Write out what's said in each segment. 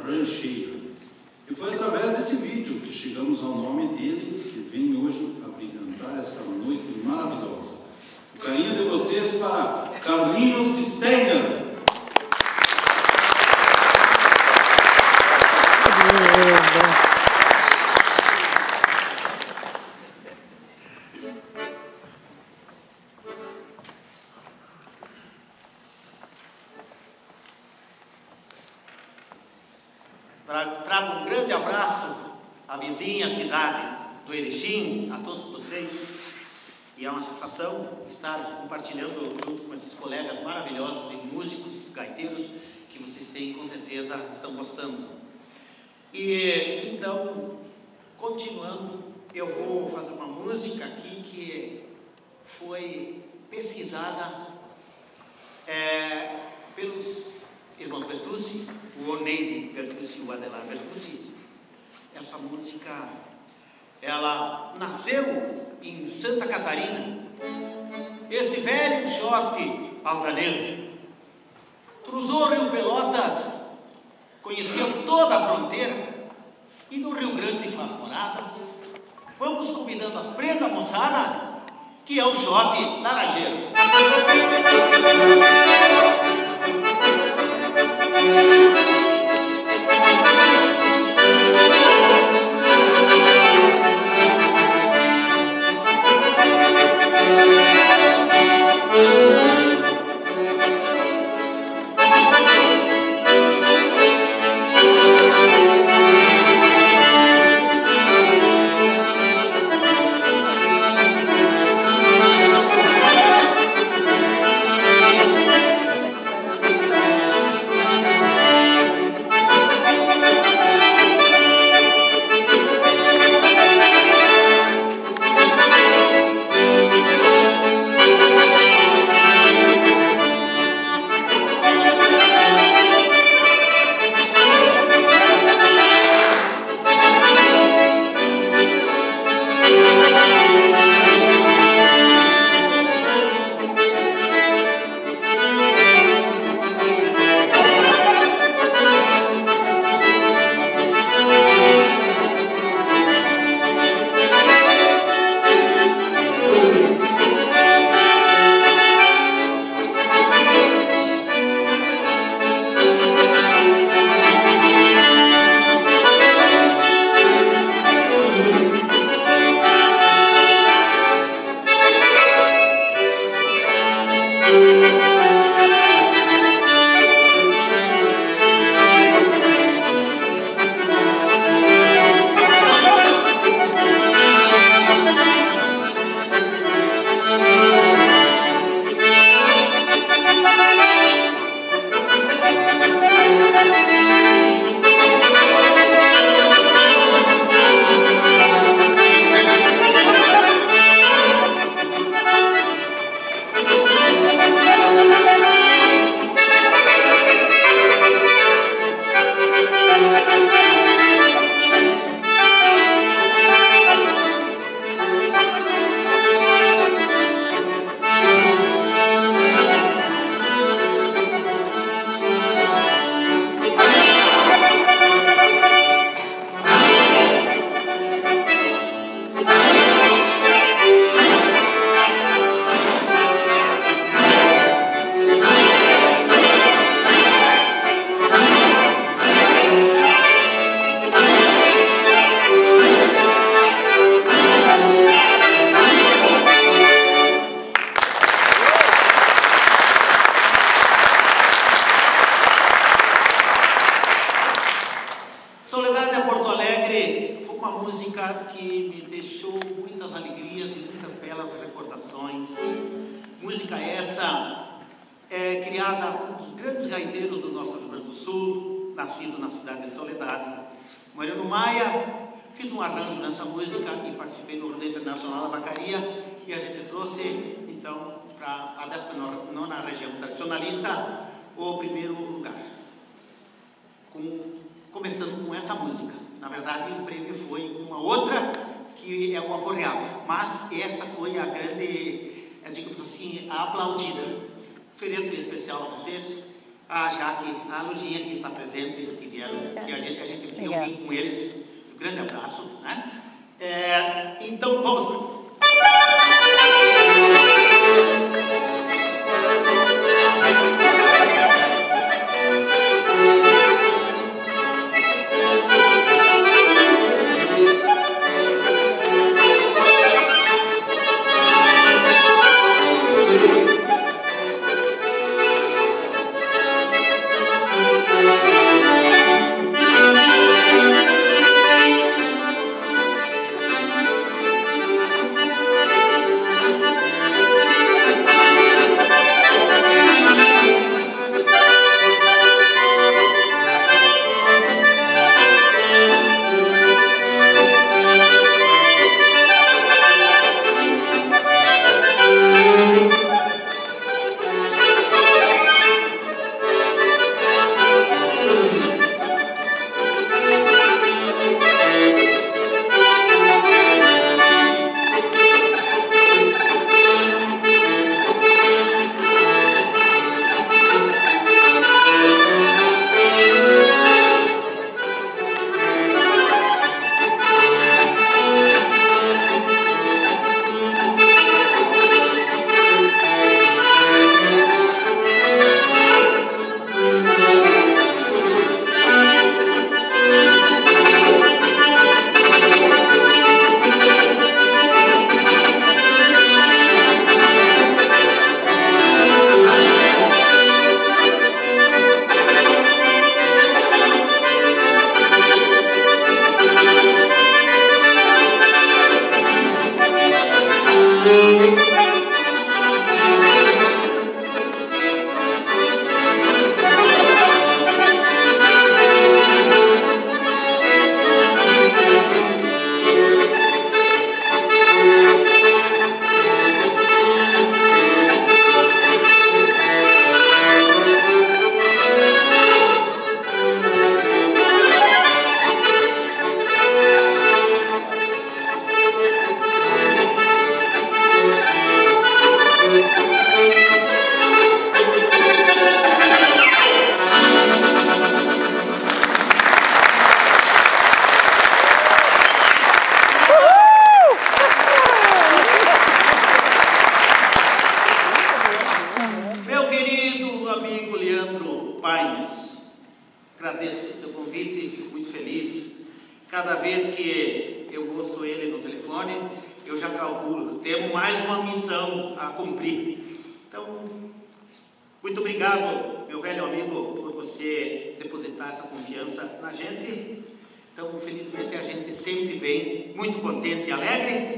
Rancheiro. E foi através desse vídeo que chegamos ao nome dele, que vem hoje a brilhantar esta noite maravilhosa. O carinho de vocês para Carlinhos Steiner. Trago um grande abraço à vizinha cidade do Erechim, a todos vocês, e é uma satisfação estar compartilhando junto com esses colegas maravilhosos e músicos, gaiteiros, que vocês têm, com certeza estão gostando. E então, continuando, eu vou fazer uma música aqui que foi pesquisada pelos irmãos Bertucci, o Oneide Bertucci e o Adelar Bertucci. Essa música, ela nasceu em Santa Catarina. Este velho xote altaneiro cruzou o Rio Pelotas, conheceu toda a fronteira e no Rio Grande faz morada. Vamos convidando as prendas, moçada, que é o xote laranjeiro. Música essa criada por um dos grandes gaiteiros do nosso Rio Grande do Sul, nascido na cidade de Soledade, Mariano Maia. Fiz um arranjo nessa música e participei do Rodeio Internacional da Vacaria, e a gente trouxe, então, para a 19ª região tradicionalista, o primeiro lugar. Começando com essa música. Na verdade, o prêmio foi uma outra, que é o Aporreado, mas esta foi a grande, digamos assim, a aplaudida. Ofereço em especial a vocês a Jaque, a Ludinha que está presente, que vieram, que a gente viu vir com eles. Um grande abraço, né? Então vamos lá. Agradeço o teu convite e fico muito feliz. Cada vez que eu ouço ele no telefone, eu já calculo, temos mais uma missão a cumprir. Então, muito obrigado, meu velho amigo, por você depositar essa confiança na gente. Então, felizmente, a gente sempre vem muito contente e alegre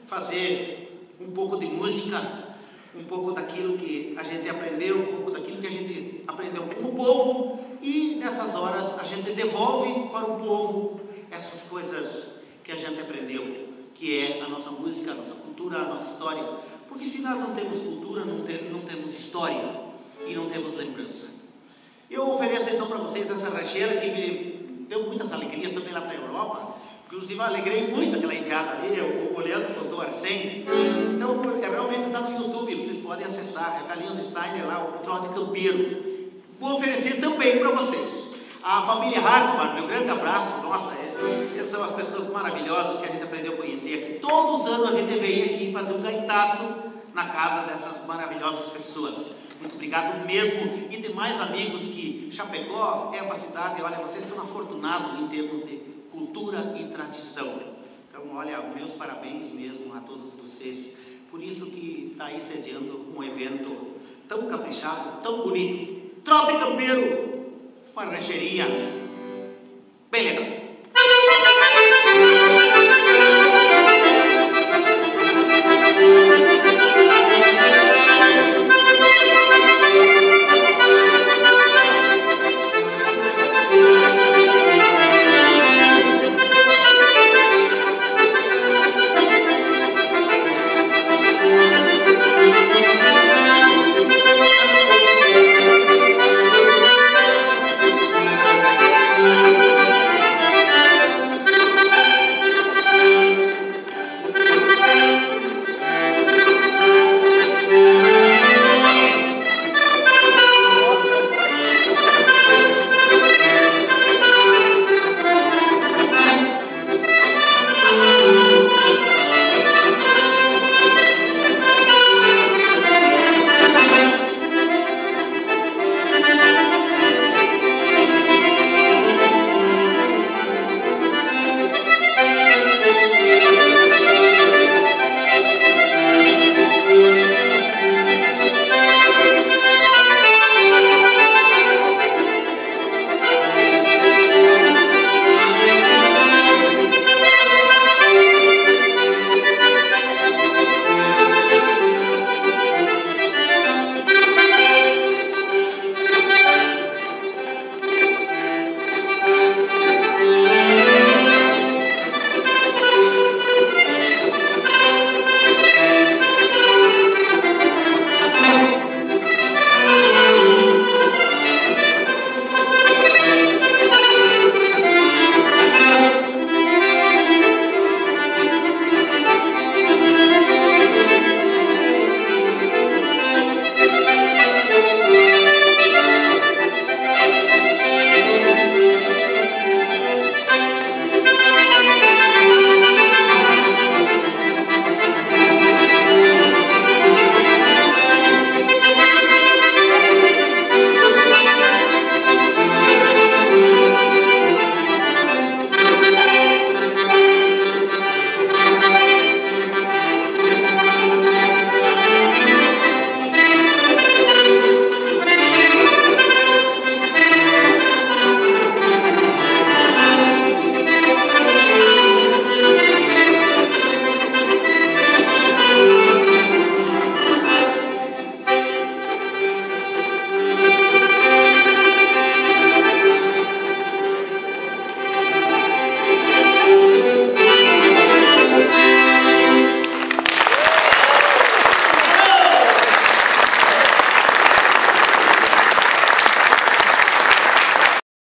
fazer um pouco de música, um pouco daquilo que a gente aprendeu, um pouco daquilo que a gente aprendeu com o povo, e nessas horas a gente devolve para o povo essas coisas que a gente aprendeu, que é a nossa música, a nossa cultura, a nossa história. Porque se nós não temos cultura, não temos história e não temos lembrança. Eu ofereço então para vocês essa rancheira que me deu muitas alegrias também lá para a Europa. Inclusive eu alegrei muito aquela indiada ali, o Leandro contou a recém. Então, realmente está no YouTube, vocês podem acessar, é Carlinhos Steiner lá, o Trote Campeiro. Vou oferecer também para vocês. A família Hartmann, meu grande abraço, nossa, eles são as pessoas maravilhosas que a gente aprendeu a conhecer aqui. Todos os anos a gente vem aqui fazer um gaitaço na casa dessas maravilhosas pessoas. Muito obrigado mesmo. E demais amigos que Chapecó é uma cidade, olha, vocês são afortunados em termos de cultura e tradição. Então, olha, meus parabéns mesmo a todos vocês. Por isso que está aí sediando um evento tão caprichado, tão bonito. Trote Campeiro, uma rancheria bem legal.